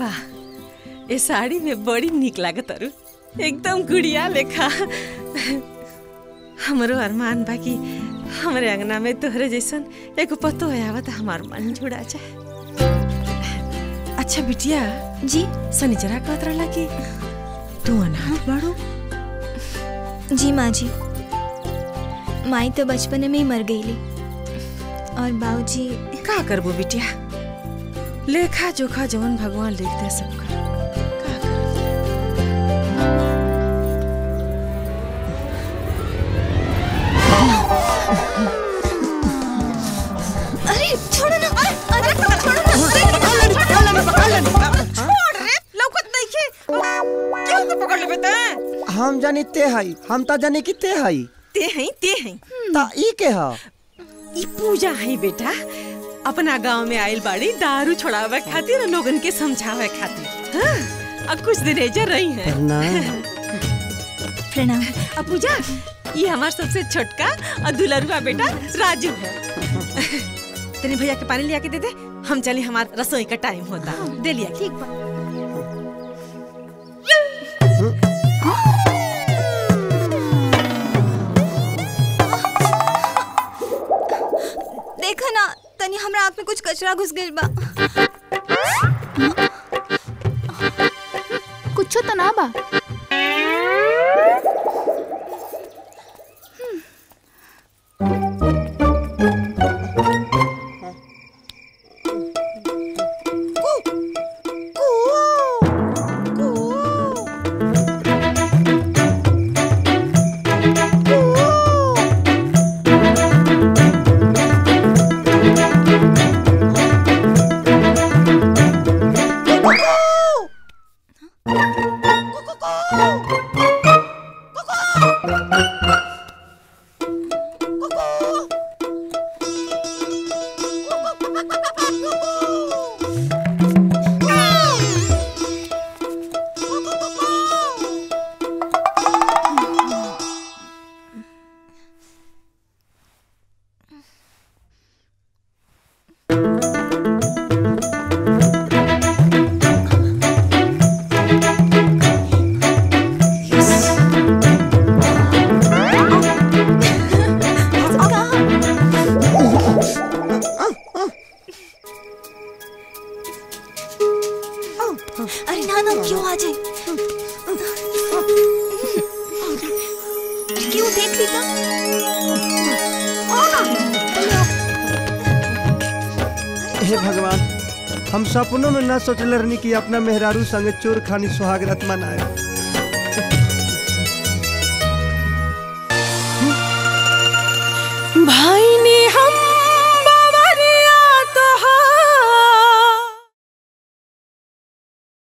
वाह, ये साड़ी में बड़ी निक लागत अरु, एकदम गुड़िया लेखा। हमरो अरमान बाकी हमारे अंगना में तोहरे जैसन एक पतो आवत हमार मन जुड़ा जाए। अच्छा बिटिया जी सनीचरा कहत रहला कि तू अनाथ बाड़ू। जी माँ जी, माई तो बचपन में ही मर गईली और बाबूजी का करबो बिटिया, लेखा जोखा जवन भगवान लिख दे सब कर। अरे छोड़ो ना, अरे छोड़ो ना, छोड़ रे, लौकत नहीं के क्यों को पकड़ लेबे त? हम जानी ते हई, हम ता जानी कि ते हई। ते हई ता ई के ह? ई पूजा है बेटा, अपना गांव में आइल बाड़ी दारू छोड़ावे खातिर, लोगन के समझावे खातिर। हाँ, अब कुछ दिन एजर रही है। प्रणाम। अब पूजा, ये हमार सबसे छोटका और दुलरुआ बेटा राजू है। तेरे भैया के पानी लिया के दे दे, हम चले, हमार रसोई का टाइम होता। दे लिया। ठीक बा। देखा ना, तनी हमरा आँख में कुछ कचरा घुस गइल बा। कुछ तो ना बा। अरे ना ना, क्यों आ जाए, क्यों देख ली तो? हे भगवान, हम सपनों में ना सोचले रहनी कि अपना मेहरारू संगे चोर खानी सुहाग रात मनाए।